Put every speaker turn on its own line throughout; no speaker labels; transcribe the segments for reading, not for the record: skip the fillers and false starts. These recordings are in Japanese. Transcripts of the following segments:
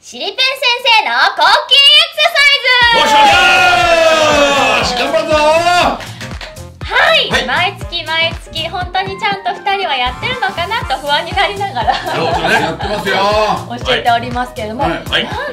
しりぺん先生の抗菌エクササイズ。
よし頑張るぞ
はい、毎月本当にちゃんと2人はやってるのかなと不安になりながら
やってますよ
教えておりますけれども、なんと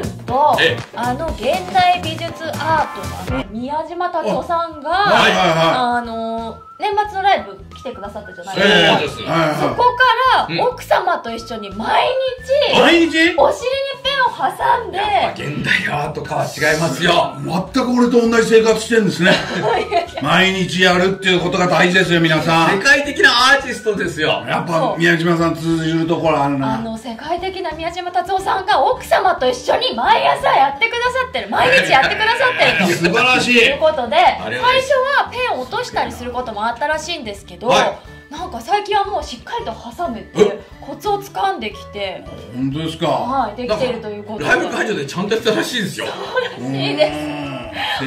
現代美術アートの宮島達夫さんが年末のライブ来てくださったじゃないですか。そこから奥様と一緒に毎日お尻にペンを挟んで、
現代アートかは違いますよ。全く俺と同じ生活してるんですね。毎日やるっていうことが大事ですよ、皆さん。世界的なアーティストですよ。やっぱ宮島さん通じるところあるな。
世界的な宮島達夫さんが奥様と一緒に毎朝やってくださってる、毎日やってくださってると
素晴らしい
ということで、最初はペンを落としたりすることもあったらしいんですけど、なんか最近はもうしっかりと挟めてコツを掴んできて、
本当ですか。
はい、できているということで、
ライブ会場でちゃんとやったらしいですよ。
そうらしいです。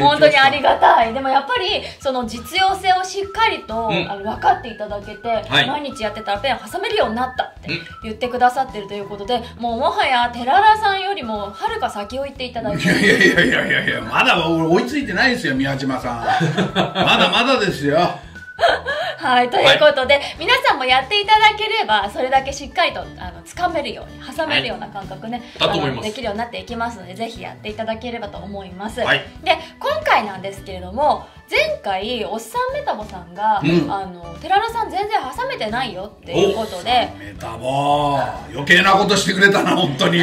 本当にありがたい。でもやっぱりその実用性をしっかりと分かっていただけて、毎日やってたらペン挟めるようになったって言ってくださってるということで、もうもはやテララさんよりもはるか先を行っていただいて、
いやまだ俺追いついてないですよ、宮島さん。まだまだですよ。
はい、ということで、皆さんもやっていただければそれだけしっかりと掴めるように、挟めるような感覚ね、できるようになっていきますので、ぜひやっていただければと思います。で、今回なんですけれども、前回おっさんメタボさんが、テララさん全然挟めてないよっていうことで、
メタボ余計なことしてくれたな、本当に。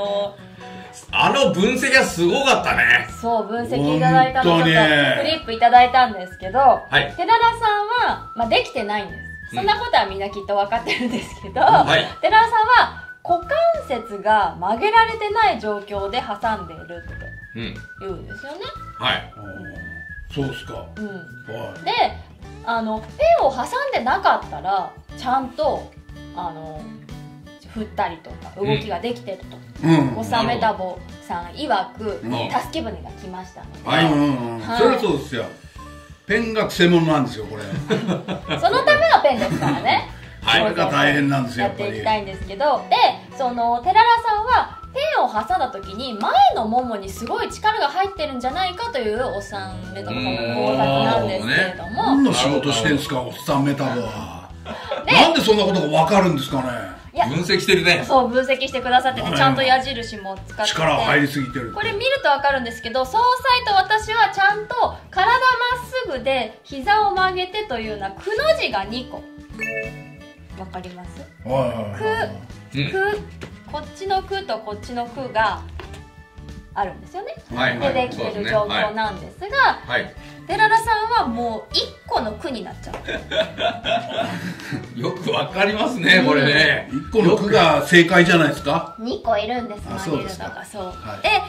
分析はすごかったね。
そう、分析いただいたの、ちょっとフリップいただいたんですけど、テララさんは、できてないんです。そんなことはみんなきっと分かってるんですけど、テララさんは股関節が曲げられてない状況で挟んでいるって言うんですよね。
そうですか。
で、ペンを挟んでなかったらちゃんと振ったりとか動きができてると、おっさんメタボさん曰く助け舟が来ましたので、
それはそうですよ。ペンがくせ者なんですよ、これ。
そのためのペンですからね。
それが大変なんですよ、
やっていきたいんですけど、で、そのテララさんはペンを挟んだ時に前のももにすごい力が入ってるんじゃないかというおっさんメタボさんの考察なんですけれども、
何の仕事してんですか、おっさんメタボは。なんでそんなことが分かるんですかね。分析してるね。
そう、分析してくださってて、ちゃんと矢印も使ってて、
力入りすぎてる。
これ見ると分かるんですけど、総裁と私はちゃんと体まっすぐで膝を曲げてというようなくの字が2個。分かります？こっちのくとこっちのくがあるんですよね。でできてる状況なんですが、テララさんはもう1個のくになっちゃう。
よくわかりますね、これね。1個のくが正解じゃないですか。
2個いるんです、曲げるのが。そうで、テララ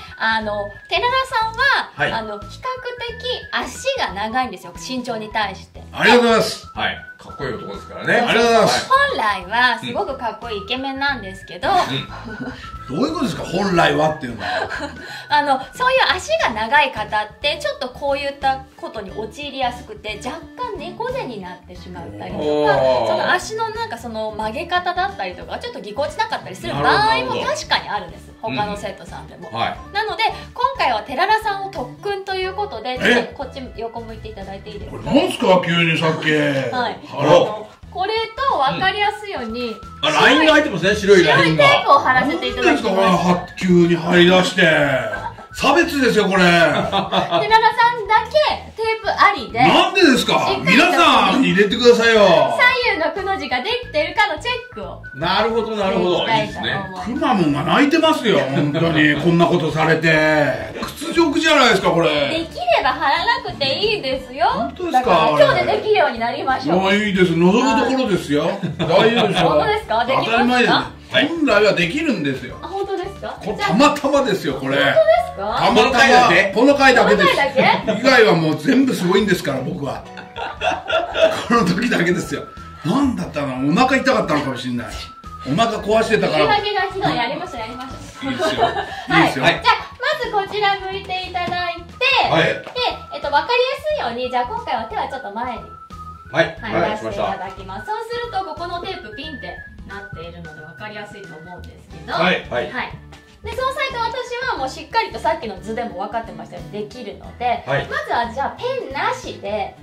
さんは比較的足が長いんですよ、身長に対して。
ありがとうございます。はい、かっこいい男ですからね。ありがとうございます。
本来はすごくかっこいいイケメンなんですけど、
どういうことですか、本来はっていうのは。
そういう足が長い方ってちょっとこういったことに陥りやすくて、若干猫背になってしまったりとか、その足のなんかその曲げ方だったりとかちょっとぎこちなかったりする場合も確かにあるんです、他の生徒さんでも。なので今回はテララさんを特訓ということで、ちょっとこっち横向いていただいていいですか。
これ何すか、急にさっき。
これと分かりやすいように
ラインが入ってますね、白いラインが。
白いテープを貼らせていただきます。
急に貼り出して差別ですよ、これ。テララさん
だけテープありで。
なんでですか、皆さん入れてくださいよ。
左右のくの字ができてるかのチェックを。
なるほどなるほど、いいですね。くまモンが泣いてますよ、本当に。こんなことされて屈辱じゃないですか、これ。
できれば貼らなくていいですよ。
本当ですか。
今日でできるようになりましょう。
もういいです、望むところですよ。大丈夫でしょう。
本当ですか。できますか。
本来はできるんですよ。
本当ですか。
たまたまですよ、これ。
本当ですか。
たまたまこの回だけです。以外はもう全部すごいんですから、僕は。この時だけですよ。なんだったの、お腹痛かったのかもしれない。お腹壊してたから。
言い訳がひどい。やりましょう、やりましょう。いいですよ。いいですよ。じゃあまずこちら向いていただいて、で、分かりやすいように、じゃあ今回は手はちょっと前に出していただきます。そうするとここのテープピンってなっているので分かりやすいと思うんですけど、で総裁と私はもうしっかりとさっきの図でも分かってましたようにできるので、まずはじゃあペンなしで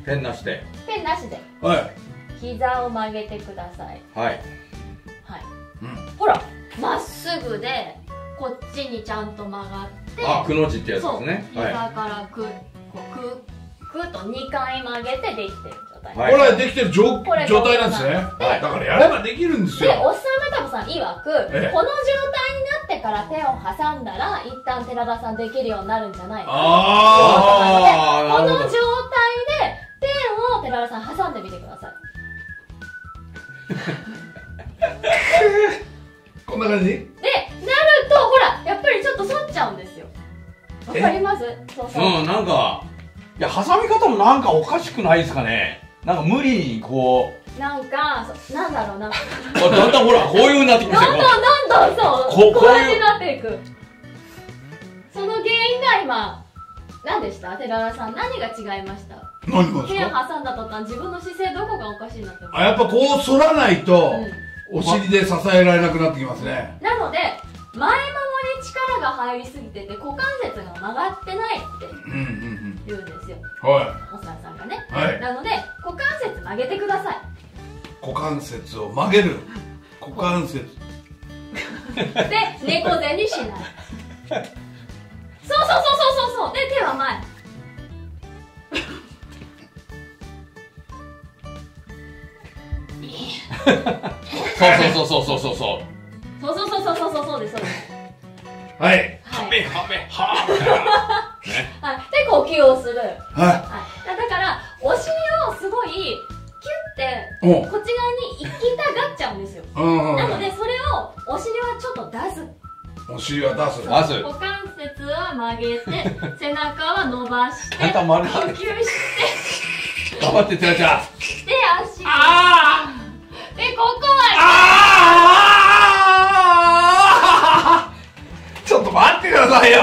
膝を曲げてください。ほらまっすぐでこっちにちゃんと曲がって、
くの字ってやつですね。
膝からくっと2回曲げてできてる状態。
これはできてる状態なんですね。だからやればできるんですよ。
で、おっさんメタボさん曰く、この状態になってからペンを挟んだら一旦寺田さんできるようになるんじゃないかと。この状態でペンを寺田さん挟んでみてください。
こんな感じで、
なるとほらやっぱりちょっと反っちゃうんですよ。わかります？
なんか、いや、挟み方もなんかおかしくないですかね。なんか無理にこう。
なんだろうな。
だんだんほら、こういう風になってきましたよ。
どんどんそう、こうやってなっていく。その原因が今、何でした？寺田さん、何が違いました？
何がですか？
ペン挟んだ途端、自分の姿勢どこがおかしいなって思う。
やっぱこう反らないと、お尻で支えられなくなってきますね。
なので、前ももに力が入りすぎてて股関節が曲がってないって言うんですよ、おっさんさんがね。なので股関節曲げてください。
股関節を曲げる。股関節
で猫背にしない。そうで手は前。そうです。
はい。
で呼吸をする。だからお尻をすごいキュッてこっち側に行きたがっちゃうんですよ。なのでそれをお尻はちょっと出す。
お尻は出す。
股関節は曲げて背中は伸ばして呼吸して
頑張っててらちゃん。
で足でここは
ちょっと待ってくださいよ。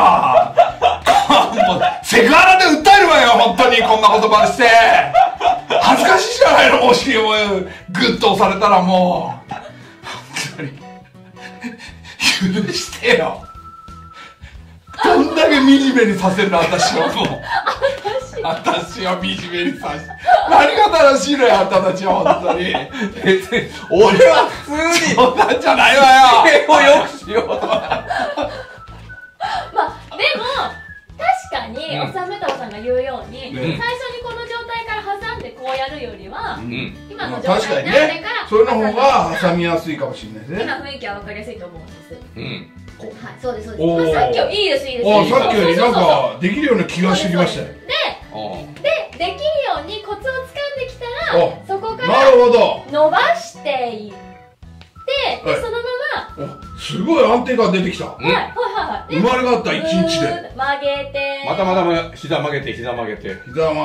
セクハラで訴えるわよ、本当にこんな言葉して。恥ずかしいじゃないの、お尻をグッと押されたらもう。本当に。許してよ。どんだけ惨めにさせるの、私はもう。私は惨めにさせる。何が正しいのよ、あんたたちは、本当に。
別に、俺は普通に。
そんなんじゃないわよ。
手をよくしようと。
でも確かにおっさんメタボさんが言うように、最初にこの状態から挟んでこうやるよりは、今の状態になってから
それの方が挟みやすいかもしれないですね。
今雰囲気は分かりやすいと思うんです。そうです。さっきよりいいです。
さっきよりなんかできるような気がしてきましたよ。
でできるようにコツをつかんできたら、そこから伸ばしていって、でそのまます
ごい安定感出てきた。生まれ変わった一日で。
曲げて
また膝曲げて。
膝曲げて。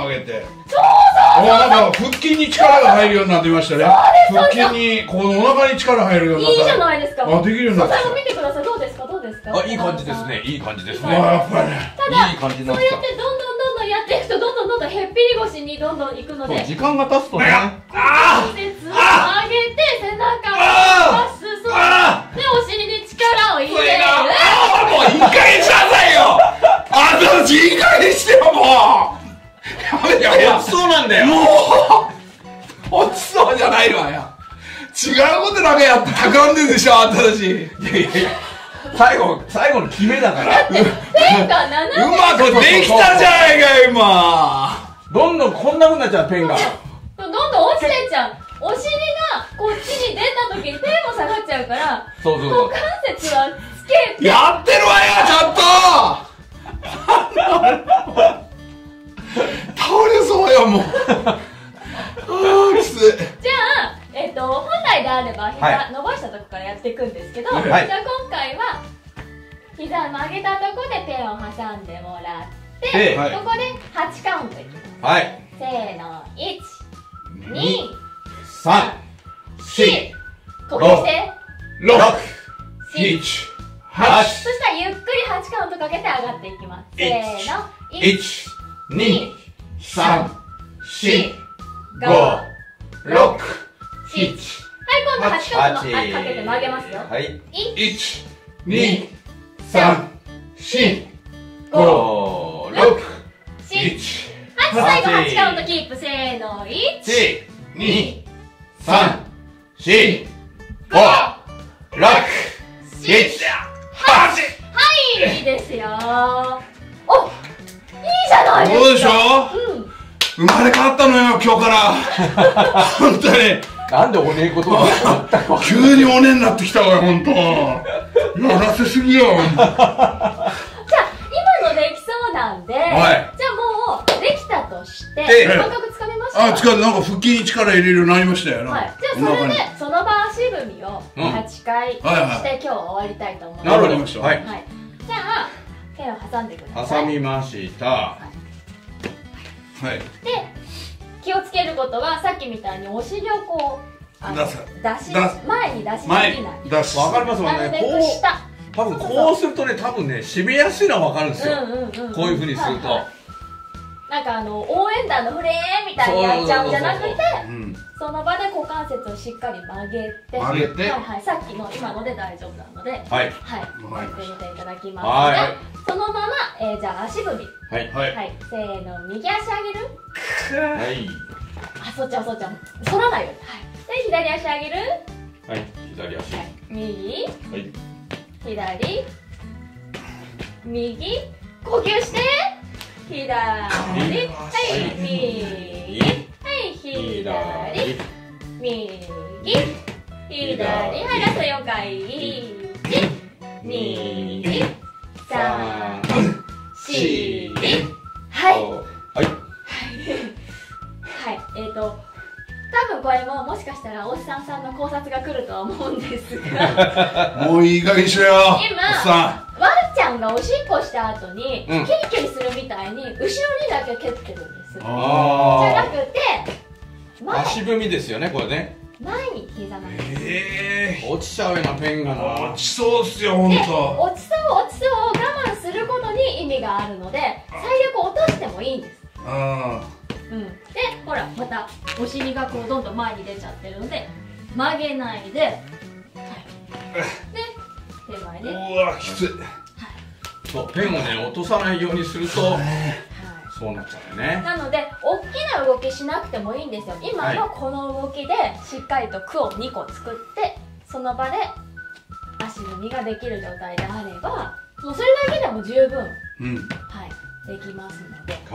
なんか腹筋に力が入るようになってましたね。腹筋に、このお腹に力入るようになった。
いいじゃないですか。
できるようになった。
それも見てください。どうですか。
いい感じですね。
やっぱりね。
ただ、そうやってどんどんやっていくとどんどんへっぴり腰にどんどんいくので、
時間が経つとね。
股関節を上げて背中を伸ばす。でお尻に力を入れる。
もういい加減しなさいよ。あんたたちいい加減してよ、もう。
落ちそうなんだよ。
もう落ちそうじゃないわよ。違うことなんかやって企んでるでしょ、あんたたち。いや
最後の決めだから。
ペンが斜め。
うまくできたじゃないかよ、今。
どんどんこんな風になっちゃう、ペンが。
どんどん落ちてっちゃう。お尻がこっちに出た時にペンも下がっちゃうから、股関節はつけて。
やってるわよ、ちゃんと。倒れそうよ、もう。きつい。
じゃあ、本来であれば膝伸ばしたとこからやっていくんですけど、じゃあ今回は膝曲げたとこでペンを挟んでもらって、ここで8カウントいきます。せーの、1、2、
3、4、
呼吸して、
6、7、8。
そしたらゆっくり8カウントかけて上がっていきます。せーの、
1、2、3、4、5、6、7。
今度8カウントかけて曲げますよ。
1、2、3、4、5、6、7、8。 4、5、6、1。
最後8カウントキープ。せーの。1、
2、3、4、5、6、7、8。
はい、いいですよ。お、いいじゃないですか。
そうでしょ。生まれ変わったのよ、今日から。本当に。
なんでおねえことが
急におねえになってきたわよ、本当。やらせすぎよ。
じゃあ、今のできそうなんで、じゃあもう、できたとして、感覚つかめました？
なんか腹筋に力入れるようになりましたよ。
はい。じゃあ、それで、その場足踏みを8回して、今日は終わりたいと思います。
なるほど。はい。
じゃあ、手を挟んでください。
挟みました。はい。
で、気をつけることは、さっきみたいにお尻をこう、前に出しすぎない。
わかりますもんね。多分こうするとね、締めやすいのはわかるんですよ。こういう風にすると。
なんか応援団のフレーみたいにやっちゃうんじゃなくて、その場で股関節をしっかり曲げて、さっきの今ので大丈夫なので、やってみていただきますので、そのまま、じゃあ足踏み。せーの、右足上げる。そっちは反らないように。で、左足上げる。
左足。
右。左。右。呼吸して。左。右。左。右。左。ラスト4回。1、2、3、4。多分これもしかしたらおっさんさんの考察が来るとは思うんですが
もういい加減にしろよ。
今ワンちゃんがおしっこした後にキリキリするみたいに後ろにだけ蹴ってるんです。じゃなくて
足踏みですよね、これね。
前に膝なんです。
落ちちゃうよな、ペンがな。
落ちそうっすよ、ほんと。
落ちそうを我慢することに意味があるので、最悪落としてもいいんです。で、ほら、またお尻がこうどんどん前に出ちゃってるので曲げないで、で、手前ね。
うわ、きつい。
そう、ペンをね、落とさないようにするとそうなっちゃうよね。
なので、大きな動きしなくてもいいんですよ。今のこの動きでしっかりと句を2個作って、その場で足踏みができる状態であれば、もうそれだけでも十分、できますので。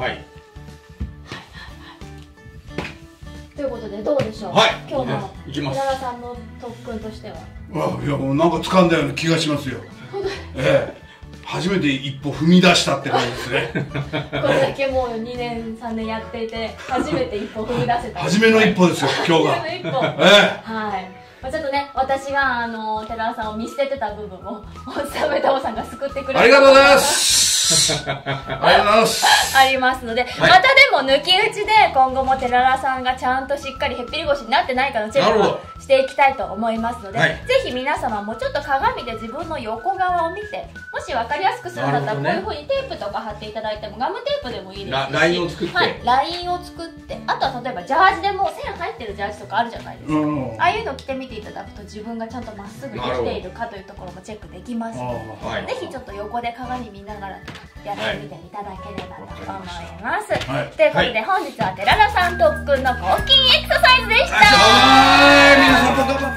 ということで、どうでしょう。今日の平田さんの特訓としては。
いや、もうなんか掴んだような気がしますよ。初めて一歩踏み出したって感じですね。
これだけもう2年3年やっていて初めて一歩踏み出せた。
初めの一歩ですよ、今日が。
初めの一歩。ちょっとね、私が寺田さんを見捨ててた部分をメタオさんが救ってくれる。
ありがとうございます。
ありますので、またでも抜き打ちで今後も寺田さんがちゃんとしっかりへっぴり腰になってないかのチェックをしていきたいと思いますので、ぜひ皆様もちょっと鏡で自分の横側を見て、もし分かりやすくするんだったらこういうふうにテープとか貼っていただいても、ガムテープでもいいですし、
ラインを作って、
ラインを作って、あとは例えばジャージでも線入ってるジャージとかあるじゃないですか。ああいうの着てみていただくと自分がちゃんとまっすぐできているかというところもチェックできますので、ぜひちょっと横で鏡見ながらやってみていただければと思います。ということで、本日は寺田さん特訓の抗菌エクササイズでした。
皆さん